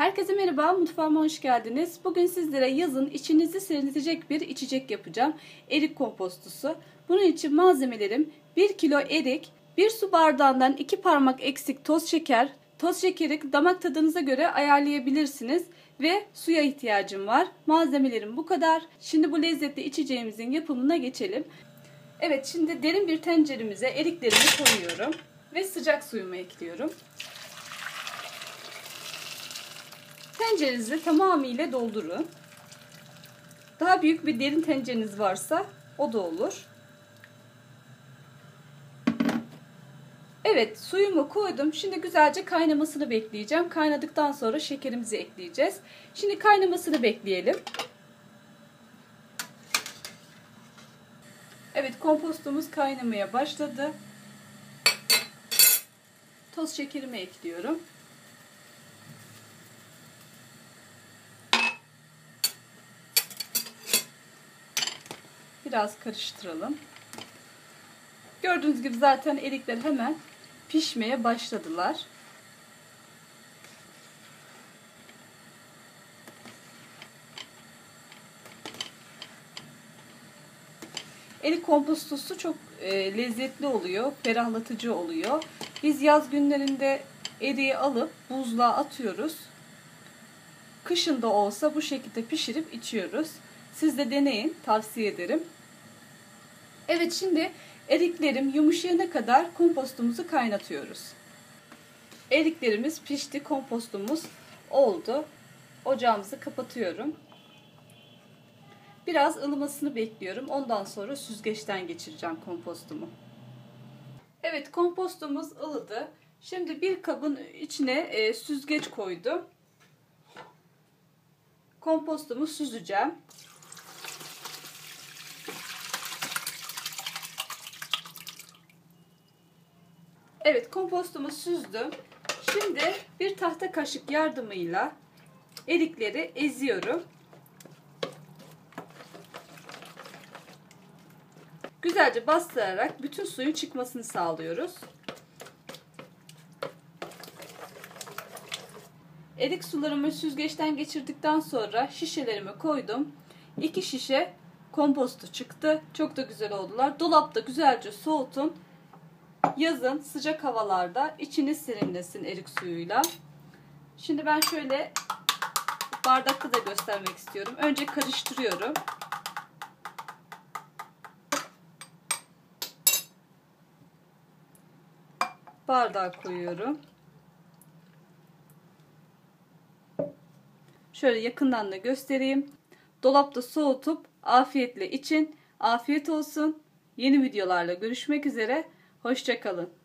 Herkese merhaba, mutfağıma hoş geldiniz. Bugün sizlere yazın içinizi serinletecek bir içecek yapacağım. Erik kompostusu. Bunun için malzemelerim 1 kilo erik, 1 su bardağından 2 parmak eksik toz şeker. Toz şekeri damak tadınıza göre ayarlayabilirsiniz. Ve suya ihtiyacım var. Malzemelerim bu kadar. Şimdi bu lezzetli içeceğimizin yapımına geçelim. Evet, şimdi derin bir tenceremize eriklerimi koyuyorum. Ve sıcak suyumu ekliyorum. Tencerenizi tamamıyla doldurun. Daha büyük bir derin tencereniz varsa o da olur. Evet, suyumu koydum. Şimdi güzelce kaynamasını bekleyeceğim. Kaynadıktan sonra şekerimizi ekleyeceğiz. Şimdi kaynamasını bekleyelim. Evet, kompostumuz kaynamaya başladı. Toz şekerimi ekliyorum. Biraz karıştıralım. Gördüğünüz gibi zaten erikler hemen pişmeye başladılar. Erik kompostosu çok lezzetli oluyor, ferahlatıcı oluyor. Biz yaz günlerinde eriği alıp buzluğa atıyoruz. Kışın da olsa bu şekilde pişirip içiyoruz. Siz de deneyin, tavsiye ederim. Evet, şimdi eriklerim yumuşayana kadar kompostumuzu kaynatıyoruz. Eriklerimiz pişti, kompostumuz oldu. Ocağımızı kapatıyorum. Biraz ılımasını bekliyorum. Ondan sonra süzgeçten geçireceğim kompostumu. Evet, kompostumuz ılıdı. Şimdi bir kabın içine süzgeç koydum. Kompostumu süzeceğim. Evet, kompostumu süzdüm. Şimdi bir tahta kaşık yardımıyla erikleri eziyorum. Güzelce bastırarak bütün suyun çıkmasını sağlıyoruz. Erik sularımı süzgeçten geçirdikten sonra şişelerime koydum. 2 şişe kompostu çıktı. Çok da güzel oldular. Dolapta güzelce soğutun. Yazın sıcak havalarda içiniz serinlesin erik suyuyla. Şimdi ben şöyle bardakta da göstermek istiyorum. Önce karıştırıyorum. Bardağa koyuyorum. Şöyle yakından da göstereyim. Dolapta soğutup afiyetle için. Afiyet olsun. Yeni videolarla görüşmek üzere. Hoşça kalın.